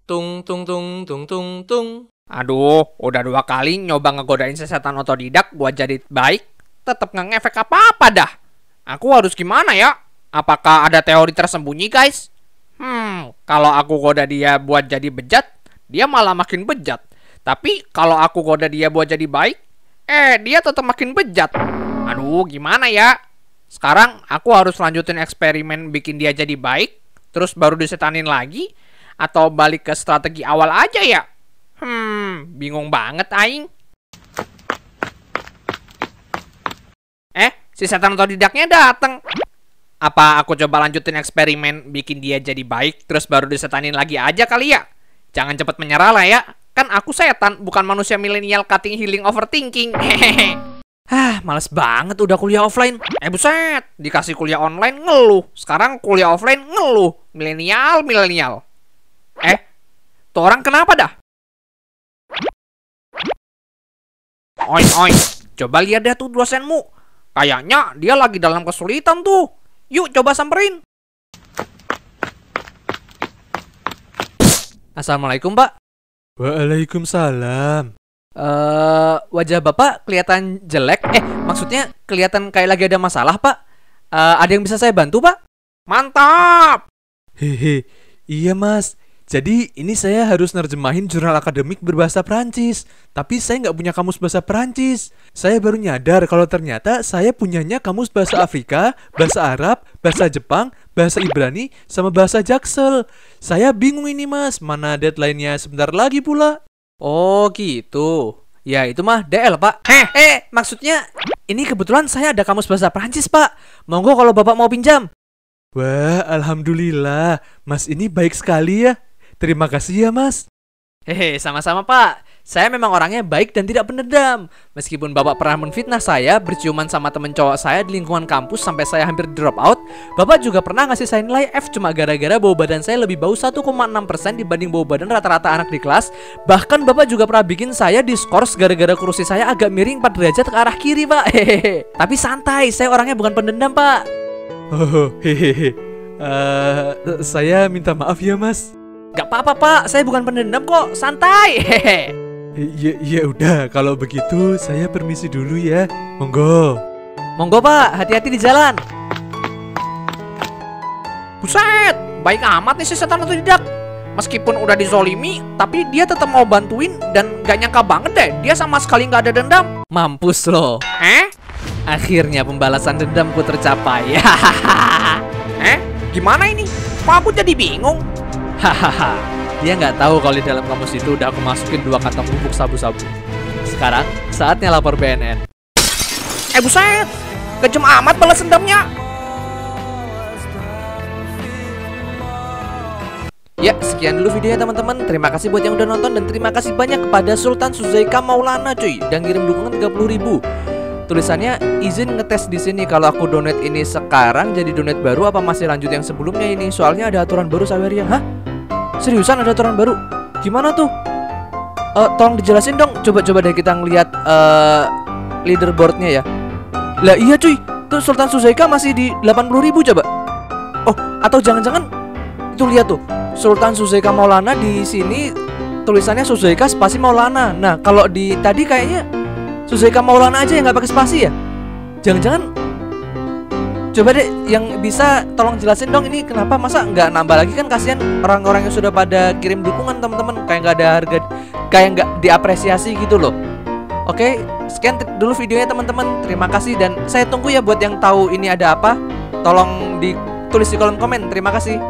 Tung tung tung tung tung tung. Aduh, udah 2 kali nyoba ngegodain si setan otodidak buat jadi baik, tetap nggak ngefek apa-apa dah. Aku harus gimana ya? Apakah ada teori tersembunyi, guys? Kalau aku goda dia buat jadi bejat, dia malah makin bejat. Tapi kalau aku goda dia buat jadi baik, dia tetap makin bejat. Aduh, gimana ya? Sekarang aku harus lanjutin eksperimen bikin dia jadi baik, terus baru disetanin lagi, atau balik ke strategi awal aja ya? Bingung banget aing. Si setan otodidaknya dateng. Apa aku coba lanjutin eksperimen bikin dia jadi baik, terus baru disetanin lagi aja kali ya? Jangan cepet menyerah lah ya. Kan aku setan, bukan manusia milenial cutting healing overthinking. Males banget udah kuliah offline. Buset, dikasih kuliah online ngeluh. Sekarang kuliah offline ngeluh. Milenial. Tuh orang kenapa dah? Oi, coba lihat deh tuh dosenmu. Kayaknya dia lagi dalam kesulitan tuh. Yuk coba samperin. Assalamualaikum, Pak. Waalaikumsalam. Wajah Bapak kelihatan jelek. Maksudnya kelihatan kayak lagi ada masalah, Pak. Ada yang bisa saya bantu, Pak? Mantap. Hehe, iya mas. Jadi ini saya harus nerjemahin jurnal akademik berbahasa Prancis. Tapi saya nggak punya kamus bahasa Prancis. Saya baru nyadar kalau ternyata saya punyanya kamus bahasa Afrika, bahasa Arab, bahasa Jepang, bahasa Ibrani, sama bahasa Jaksel. Saya bingung ini mas, mana deadline-nya sebentar lagi pula. Oh gitu. Ya itu mah DL, Pak. Maksudnya ini kebetulan saya ada kamus bahasa Prancis, Pak. Monggo kalau Bapak mau pinjam. Wah, alhamdulillah. Mas ini baik sekali ya. Terima kasih ya mas. Sama-sama, Pak. Saya memang orangnya baik dan tidak pendendam. Meskipun Bapak pernah menfitnah saya berciuman sama temen cowok saya di lingkungan kampus sampai saya hampir drop out, Bapak juga pernah ngasih saya nilai F cuma gara-gara bau badan saya lebih bau 1,6% dibanding bau badan rata-rata anak di kelas. Bahkan Bapak juga pernah bikin saya diskors gara-gara kursi saya agak miring 4 derajat ke arah kiri, Pak. Tapi santai, saya orangnya bukan pendendam, Pak. Saya minta maaf ya mas. Gak apa-apa, Pak. Saya bukan pendendam kok. Santai. Ya udah, kalau begitu saya permisi dulu ya. Monggo. Monggo, Pak. Hati-hati di jalan. Buset, baik amat nih si setan otodidak. Meskipun udah dizolimi, tapi dia tetap mau bantuin dan gak nyangka banget deh dia sama sekali gak ada dendam. Mampus loh. Akhirnya pembalasan dendamku tercapai. Gimana ini? Kok aku jadi bingung? Dia nggak tahu kalau di dalam kamus itu udah aku masukin 2 kantong bubuk sabu-sabu. Sekarang saatnya lapor BNN. Buset, kejam amat balas dendamnya. Ya, sekian dulu videonya teman-teman. Terima kasih buat yang udah nonton dan terima kasih banyak kepada Sultan Suzaika Maulana cuy, dan kirim dukungan 30.000. Tulisannya izin ngetes di sini kalau aku donate ini sekarang jadi donate baru apa masih lanjut yang sebelumnya ini? Soalnya ada aturan baru Saweria. Seriusan ada aturan baru? Gimana tuh? Tolong dijelasin dong. Coba deh kita ngeliat leaderboardnya ya. Lah iya cuy, tuh Sultan Suzaika masih di 80.000 coba. Oh, atau jangan-jangan itu lihat tuh Sultan Suzaika Maulana di sini tulisannya Suzaika spasi Maulana. Nah kalau di tadi kayaknya Suzaika Maulana aja yang nggak pakai spasi ya? Jangan-jangan? Coba deh yang bisa tolong jelasin dong ini kenapa masa nggak nambah lagi, kan kasihan orang-orang yang sudah pada kirim dukungan teman-teman, kayak nggak ada harga, kayak nggak diapresiasi gitu loh. Oke, sekian dulu videonya teman-teman. Terima kasih dan saya tunggu ya buat yang tahu ini ada apa. Tolong ditulis di kolom komen. Terima kasih.